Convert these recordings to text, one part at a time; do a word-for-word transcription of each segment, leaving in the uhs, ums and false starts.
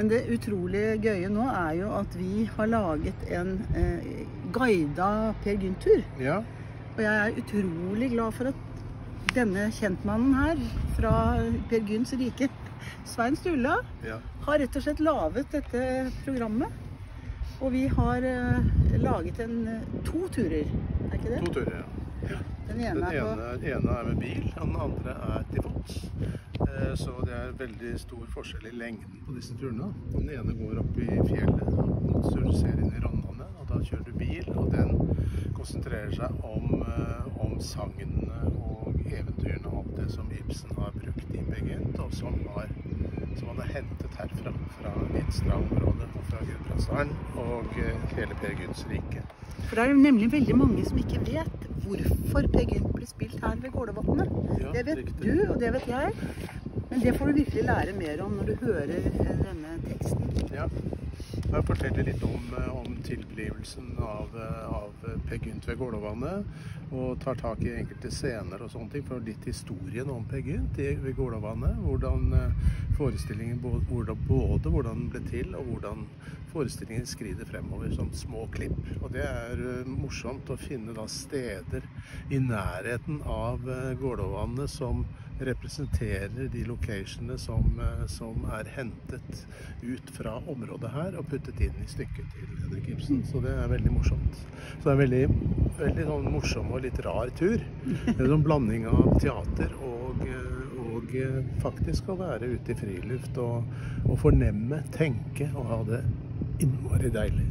Men det utrolig gøye nå er jo at vi har laget en eh, guidet Per Gynt-tur. Ja. Og jeg er utrolig glad for at denne kjentmannen her, fra Per Gynts rike, Svein Sturla, Ja. har rett og slett laget dette programmet. Og vi har eh, laget en, to turer, er ikke det? To turer, ja. Den Den ene er på... ene, ene er med bil, og den andre er til fots. Eh, Så det er veldig stor forskjell i lengden på disse turene. Den ene går opp i fjellet, så du ser inn i Rondane, og da kjører du bil, og den konsentrerer seg om, eh, om sagnene og eventyrene, alt det som Ibsen har brukt i Per Gynt, og som, har, som han har hentet herfra, fra Vinstra-området og fra Gudbrandsdalen og eh, hele Per Gynts rike. For det er jo nemlig veldig mange som ikke vet hvorfor Per Gynt ble spilt her ved Gålåvatnet. Ja, Det vet riktig. du, og det vet jeg. Men det får du virkelig lære mer om når du hører eh, denne teksten. Ja, jeg forteller litt om, om tilblivelsen av, av Per Gynt ved Gålåvatnet, og tar tak i enkelte scener og sånne ting, for litt historien om Per Gynt ved Gålåvatnet, hvordan forestillingen, både, både hvordan den ble til, og hvordan forestillingen skrider fremover som små klipp. Og det er morsomt å finne da steder i nærheten av Gålåvatnet som representerer de locationene som, som er hentet ut fra området her og puttet inn i stykket til Henrik Ibsen. Så det er veldig morsomt. Så det er en veldig, veldig sånn morsom og litt rar tur. Det er en sånn blanding av teater og, og faktisk å være ute i friluft og, og fornemme, tenke og ha det innmari deilig.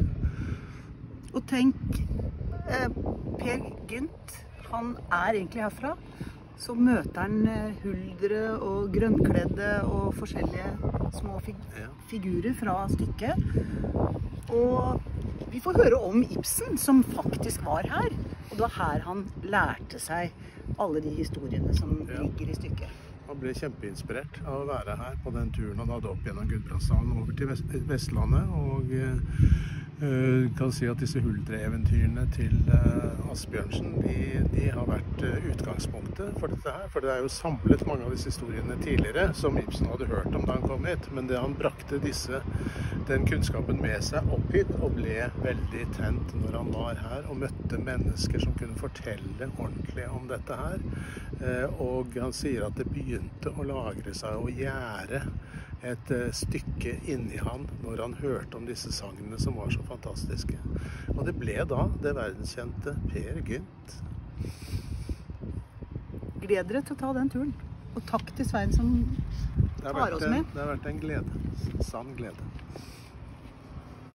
Og tenk, eh, Per Gynt, han er egentlig herfra. Så møter han huldre og grønnkledde og forskjellige små fig figurer fra stykket. Og vi får høre om Ibsen, som faktisk var her. Og det var her han lærte seg alle de historiene som Ja. ligger i stykket. Han ble kjempeinspirert av å være her på den turen han hadde opp gjennom Gudbrandsdalen over til Vest Vestlandet. Og uh, kan si at disse huldreeventyrene til uh, Asbjørnsen, de, de har vært uh, utgangspunktet for dette her. For det er jo samlet mange av disse historiene tidligere som Ibsen hadde hørt om da han kom hit. Men det han brakte disse, den kunnskapen med seg opp hit, og ble veldig tent når han var her og møtte mennesker som kunne fortelle ordentlig om dette her. Uh, og han sier at det begynte å lagre seg og gjære et uh, stykke inni han når han hørte om disse sangene som var så fantastiske. Og det ble da det verdenskjente Per Gynt. Gleder dere til å ta den turen. Og takk til Svein som Det har tar vært, oss med. det har vært en glede. Sann glede.